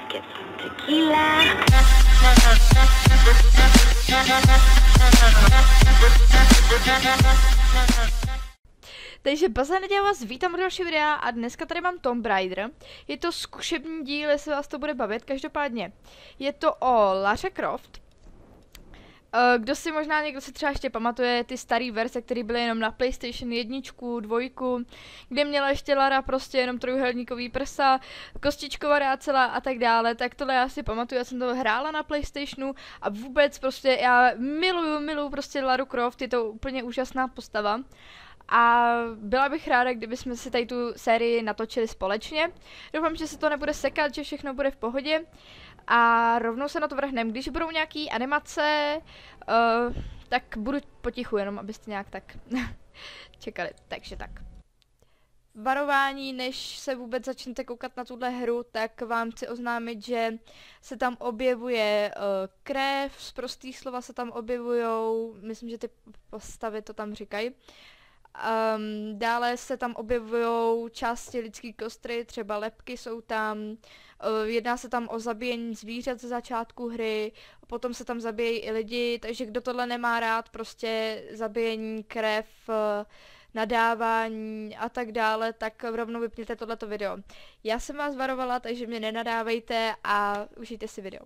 get some tequila. Takže bazén, já vás vítám u dalšího videa a dneska tady mám Tomb Raider. Je to zkušební díl, jestli vás to bude bavit, každopádně. Je to o Laře Croft. Kdo si možná někdo si třeba ještě pamatuje ty staré verze, které byly jenom na PlayStation 1, 2, kde měla ještě Lara prostě jenom trojuhelníkový prsa, kostičková celá a tak dále, tak tohle já si pamatuju, já jsem to hrála na PlayStationu a vůbec prostě já miluju prostě Laru Croft, je to úplně úžasná postava. A byla bych ráda, kdybychom si tady tu sérii natočili společně. Doufám, že se to nebude sekat, že všechno bude v pohodě. A rovnou se na to vrhneme. Když budou nějaký animace, tak budu potichu, jenom abyste nějak tak čekali. Takže tak. Varování, než se vůbec začnete koukat na tuhle hru, tak vám chci oznámit, že se tam objevuje krev, z prostých slova se tam objevujou, myslím, že ty postavy to tam říkají. Dále se tam objevují části lidský kostry, třeba lebky jsou tam, jedná se tam o zabíjení zvířat ze začátku hry, potom se tam zabíjejí i lidi, takže kdo tohle nemá rád, prostě zabíjení, krev, nadávání a tak dále, tak rovnou vypněte tohleto video. Já jsem vás varovala, takže mě nenadávejte a užijte si video.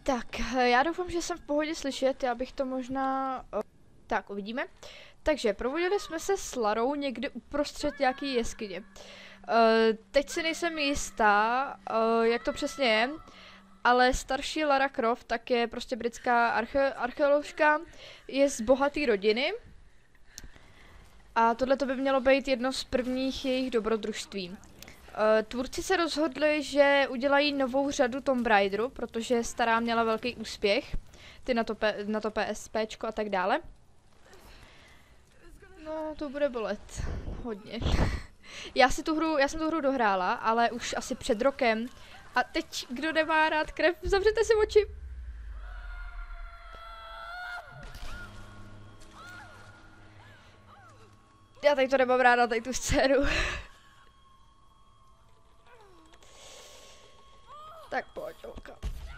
Tak, já doufám, že jsem v pohodě slyšet, já bych to možná... Tak, uvidíme. Takže, provodili jsme se s Larou někde uprostřed nějaký jeskyně. Teď si nejsem jistá, jak to přesně je, ale starší Lara Croft, tak je prostě britská archeoložka, je z bohaté rodiny. A tohle to by mělo být jedno z prvních jejich dobrodružství. Tvůrci se rozhodli, že udělají novou řadu Tomb Raideru, protože stará měla velký úspěch, ty na to PSPčko a tak dále. No, to bude bolet. Hodně. Já jsem tu hru dohrála, ale už asi před rokem. A teď, kdo nemá rád krev, zavřete si oči. Já tady to nemám ráda, tady tu scénu. Tak pojď, holka.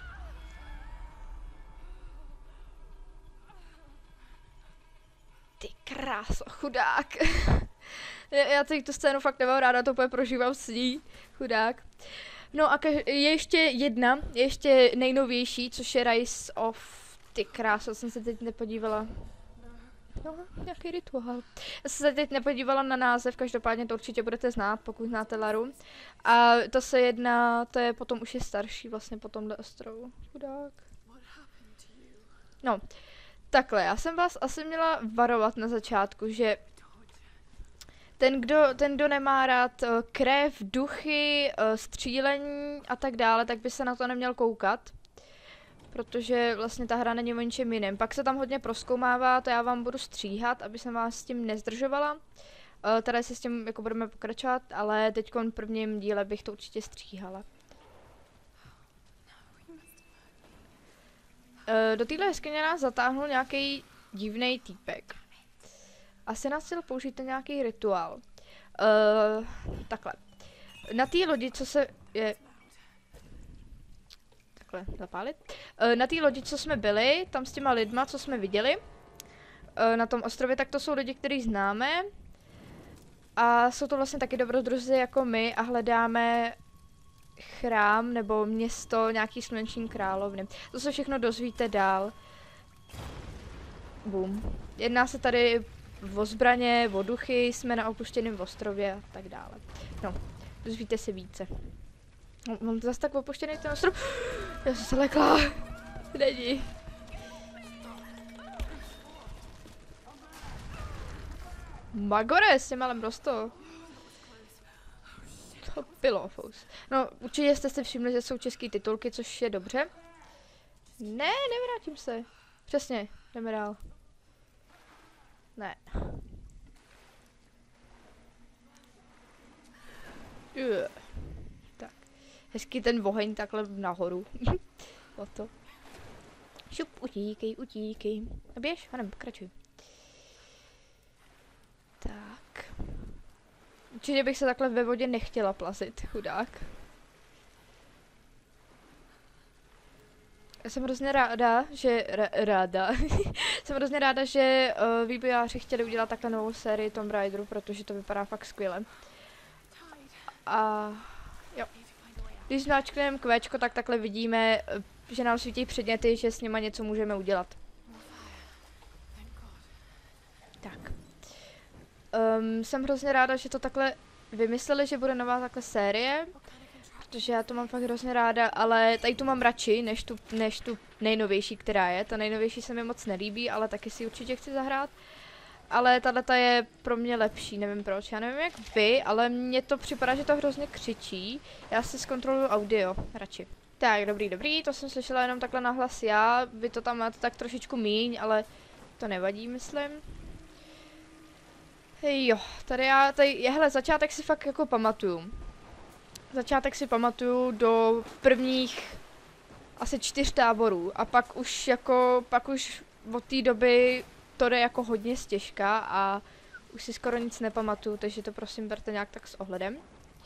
Ty kráso, chudák. Já tady tu scénu fakt nemám ráda, to úplně prožívám s ní. Chudák. No a je ještě nejnovější, což je Rise of... Ty kráso, jsem se teď nepodívala. No, nějaký rituál. Já jsem se teď nepodívala na název, každopádně to určitě budete znát, pokud znáte Laru. A to je potom už je starší vlastně po tomhle ostrovu. Chudák. No, takhle, já jsem vás asi měla varovat na začátku, že ten, kdo nemá rád krev, duchy, střílení a tak dále, tak by se na to neměl koukat. Protože vlastně ta hra není o ničem jiném. Pak se tam hodně prozkoumává, to já vám budu stříhat, aby jsem vás s tím nezdržovala. Tady se s tím jako budeme pokračovat, ale teď v prvním díle bych to určitě stříhala. Do téhle jeskyně nás zatáhnul nějaký divný týpek. Asi nás chtěl použít ten nějaký rituál. Takhle. Na té lodi, co se je... Takhle, zapálit. Na té lodi, co jsme byli, tam s těma lidma, co jsme viděli, na tom ostrově, tak to jsou lidi, který známe. A jsou to vlastně taky dobrodruzi jako my a hledáme chrám nebo město nějaký sluneční královny. To se všechno dozvíte dál. Boom. Jedná se tady o zbraně, o duchy, jsme na opuštěném ostrově a tak dále. No, dozvíte se více. No, mám zase tak opuštěný ten ostrov. Já jsem se lekla. Není. Magore, s tím malem rosto. To bylo fous. No, určitě jste si všimli, že jsou české titulky, což je dobře. Ne, nevrátím se. Přesně, jdeme dál. Ne. Tak. Hezký ten oheň takhle nahoru. O to. Šup, utíkej, utíkej. A běž, hanem, pokračuj. Tak. Určitě bych se takhle ve vodě nechtěla plazit, chudák. Já jsem hrozně ráda, že... jsem hrozně ráda, že vývojáři chtěli udělat takhle novou sérii Tomb Raideru, protože to vypadá fakt skvěle. A jo. Když zmáčkneme Qčko, tak takhle vidíme, že nám svítí předměty, že s nima něco můžeme udělat. Tak. Jsem hrozně ráda, že to takhle vymysleli, že bude nová takhle série. Protože já to mám fakt hrozně ráda, ale tady tu mám radši, než tu nejnovější, která je. Ta nejnovější se mi moc nelíbí, ale taky si určitě chci zahrát. Ale tato je pro mě lepší, nevím proč, já nevím jak vy, ale mně to připadá, že to hrozně křičí. Já si zkontroluju audio, radši. Tak, dobrý, to jsem slyšela jenom takhle nahlas já, vy to tam máte tak trošičku míň, ale to nevadí, myslím. Jo, hele, začátek si fakt jako pamatuju. Začátek si pamatuju do prvních asi 4 táborů a pak už od té doby to jde jako hodně stěžka a už si skoro nic nepamatuju, takže to prosím berte nějak tak s ohledem.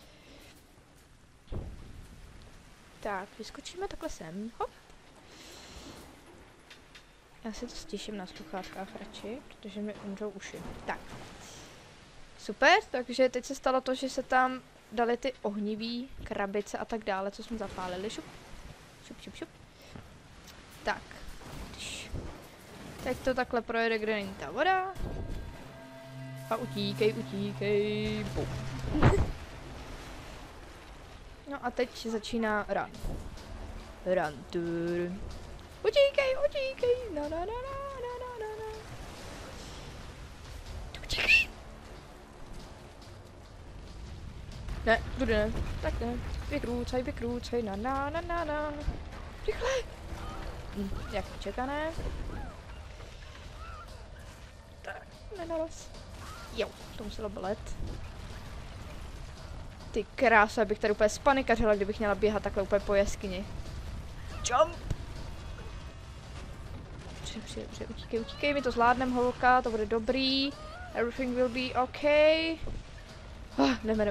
Tak, vyskočíme takhle sem, hop. Já si to stěším na sluchátkách radši, protože mi umřou uši. Tak. Super, takže teď se stalo to, že se tam dali ty ohnivý krabice a tak dále, co jsme zapálili. Šup, šup, šup, šup. Tak. Teď to takhle projede, kde není ta voda. A utíkej, utíkej. Bum. No a teď začíná run. Run tour. Utíkej, utíkej. Na na na na na na na na. Utíkej. Ne, tudy ne. Tak ne. Vykrůcaj, na na na na na. Rychle. Jak čekané. Tak, nenaraz. Jo, to muselo bolet. Ty krása, bych tady úplně spanikařila, kdybych měla běhat takhle úplně po jeskyni. Jump! Dobře, utíkej, my to zvládneme, holka, to bude dobrý. Everything will be okay. Jdeme.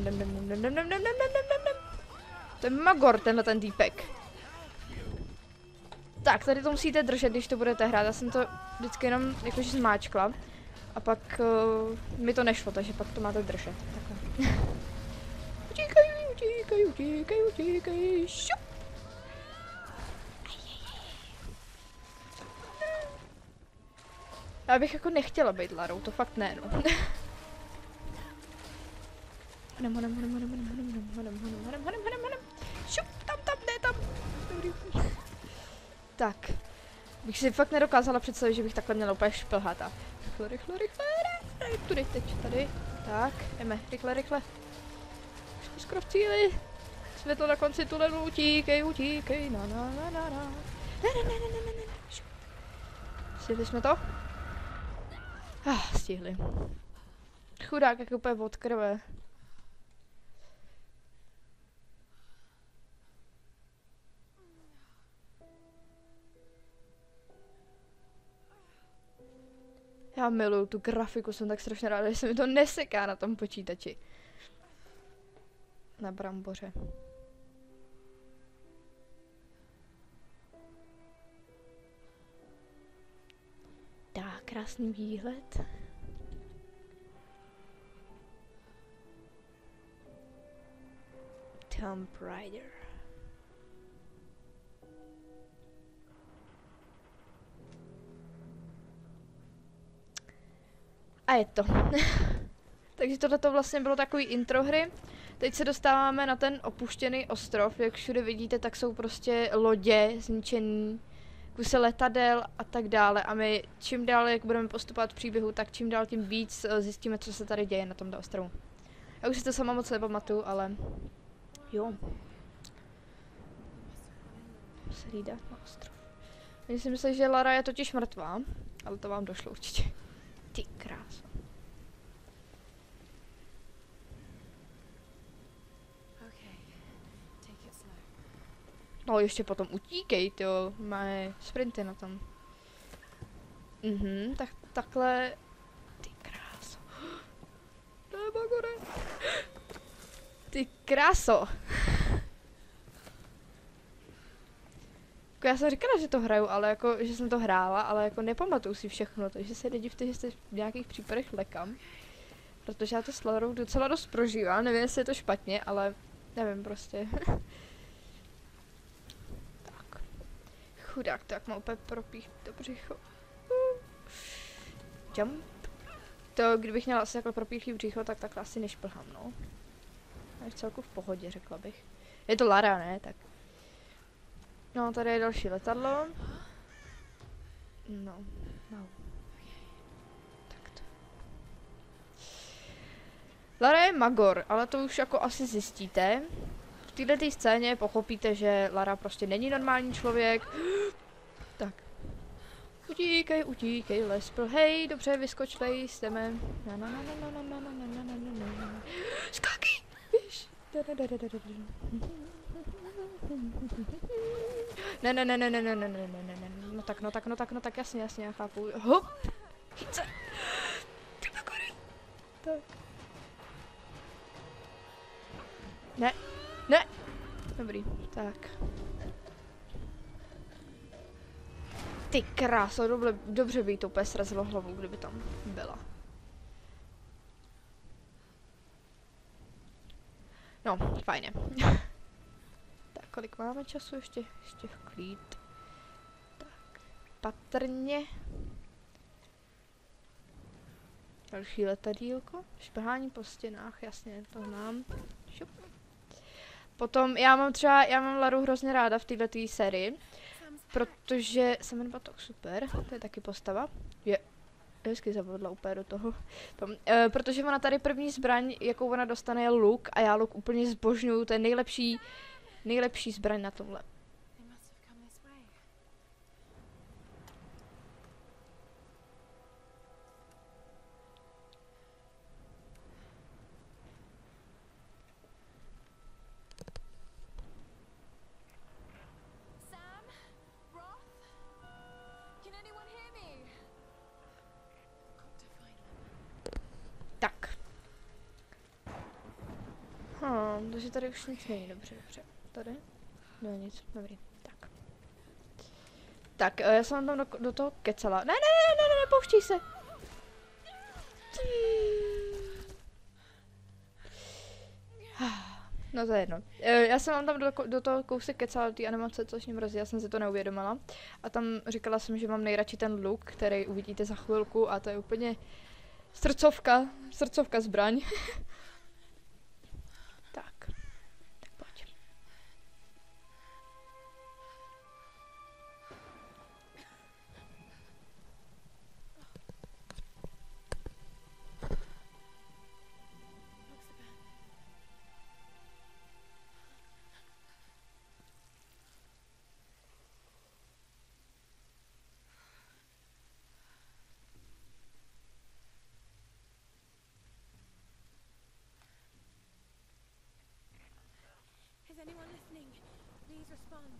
To je Magor, tenhle ten týpek. Tak, tady to musíte držet, když to budete hrát. Já jsem to vždycky jenom jakože zmáčkla. A pak mi to nešlo, takže pak to máte držet. Takhle. Utíkej, šup! Já bych jako nechtěla být Larou, to fakt ne, no. Šup, tam, ne, tam. Dobrý. Tak. Bych si fakt nedokázala představit, že bych takhle měla úplně šplhat a rychle. Tudy, teď, tady. Tak, jdeme, rychle. Jsme skoro v cíli. Světlo na konci tunelu, utíkej, na. Ne. Stihli jsme to? Stihli. Chudák, jak úplně od krve. Já miluju tu grafiku, jsem tak strašně ráda, že se mi to neseká na tom počítači. Na bramboře. Tak, krásný výhled. Tomb Raider. A je to. Takže tohleto vlastně bylo takový intro hry. Teď se dostáváme na ten opuštěný ostrov. Jak všude vidíte, tak jsou prostě lodě zničený, kusy letadel a tak dále. A my čím dál, jak budeme postupovat v příběhu, tak čím dál tím víc zjistíme, co se tady děje na tomto ostrovu. Já už si to sama moc nepamatuju, ale jo. Se hlídá na ostrov. Já si myslím, že Lara je totiž mrtvá, ale to vám došlo určitě. Ty krása. No ještě potom utíkej, tyjo, máme sprinty na tom. Tak takhle. Ty kráso. Magore. Ty kráso. Já jsem říkala, že to hraju, ale jako, že jsem to hrála, ale jako nepamatuju si všechno, takže se nedivte, že se v nějakých případech lekám. Protože já to s Larou docela dost prožívám, nevím, jestli je to špatně, ale nevím prostě. Tak. Chudák, to jak má úplně propích do břicho. Jump. To, kdybych měla asi takhle propíchlý břicho, tak takhle asi nešplhám, no. A je celku v pohodě, řekla bych. Je to Lara, ne? Tak. No, tady je další letadlo. No. Tak to. Lara je Magor, ale to už jako asi zjistíte. V této scéně pochopíte, že Lara prostě není normální člověk. Tak. Utíkej, lespl. Hej, dobře, vyskočlej, jdeme. Skákej! Víš? Ne. No tak, jasně, já chápu. Hop! Chyť se! Tak. Ne! Dobrý, tak. Ty kráso, dobře by jí to úplně srazilo hlavu, kdyby tam byla. No, fajně. Tak, kolik máme času? Ještě klid. patrně další letadílko. Šplhání po stěnách, jasně, to znám. Šup. Potom já mám Laru hrozně ráda v této sérii, protože jsem Batok, super, to je taky postava. Je hezky zavodla úplně do toho. Protože ona tady první zbraň, jakou ona dostane, je luk a já luk úplně zbožňuju, to je nejlepší zbraň na tomhle. Tak. Takže tady už nic není, dobře. Tady? No nic, dobrý, tak. Tak, já jsem tam do toho kecala. Ne, pouštěj se. No to je jedno. Já jsem vám tam do toho kousek kecala do té animace, což mě mrzí, já jsem si to neuvědomila. A tam říkala jsem, že mám nejradši ten luk, který uvidíte za chvilku a to je úplně srdcovka zbraň. Tak pojď. Is anyone listening? Please respond.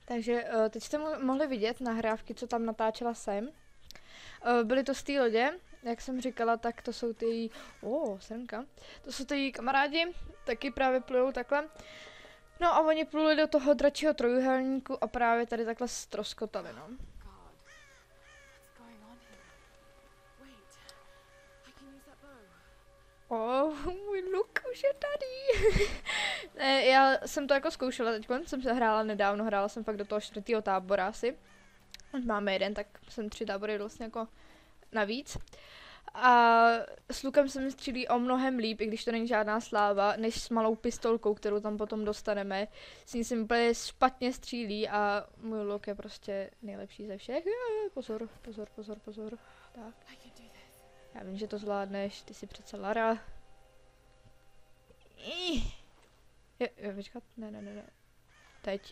Takže teď jste mohli vidět nahrávky, co tam natáčela jsem. Byly to z té lodě, jak jsem říkala, tak to jsou ty srnka. To jsou ty kamarádi, taky právě plujou takhle. No a oni pluli do toho dračího trojuhelníku a právě tady takhle ztroskotali, no. Můj luk už je tady. Já jsem to jako zkoušela teď, jsem se hrála nedávno, hrála jsem fakt do toho 4. tábora asi. Máme jeden, tak jsem 3 tábory vlastně jako navíc. A s lukem se mi střílí o mnohem líp, i když to není žádná sláva, než s malou pistolkou, kterou tam potom dostaneme. S ní se mi úplně špatně střílí a můj luk je prostě nejlepší ze všech. Pozor. Tak. Já vím, že to zvládneš, ty jsi přece Lara. Vyčkat, ne. Teď.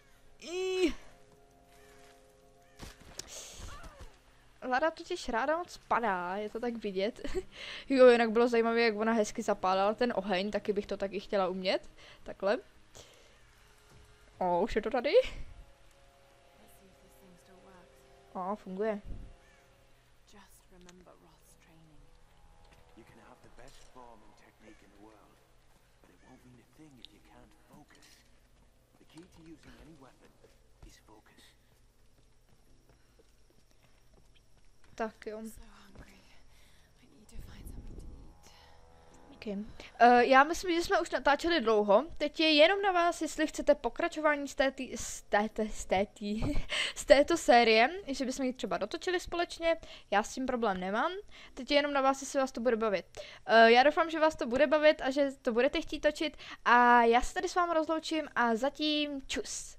Lara totiž ráda moc padá, je to tak vidět. Jo, jinak bylo zajímavé, jak ona hezky zapálala ten oheň, taky bych to taky chtěla umět. Takhle. Už je to tady? Funguje. Tak jo. Okay. Já myslím, že jsme už natáčeli dlouho. Teď je jenom na vás, jestli chcete pokračování z této série, že bychom ji třeba dotočili společně. Já s tím problém nemám. Teď je jenom na vás, jestli vás to bude bavit. Já doufám, že vás to bude bavit a že to budete chtít točit. A já se tady s vámi rozloučím a zatím čus.